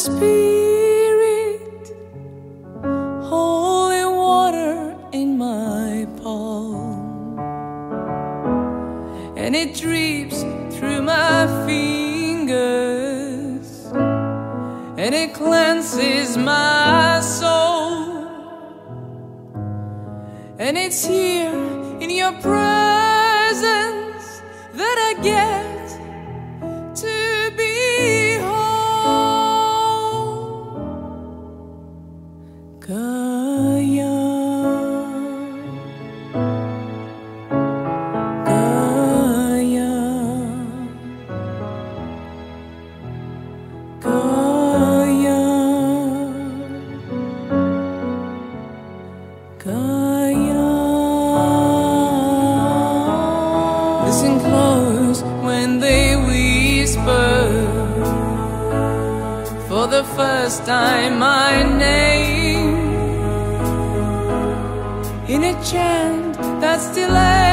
Spirit, holy water in my palm, and it drips through my fingers, and it cleanses my soul. And it's here in your presence that I get to be whole. Gaya, Gaya, Gaya, Gaya. Listen close when they whisper for the first time my name in a chant that still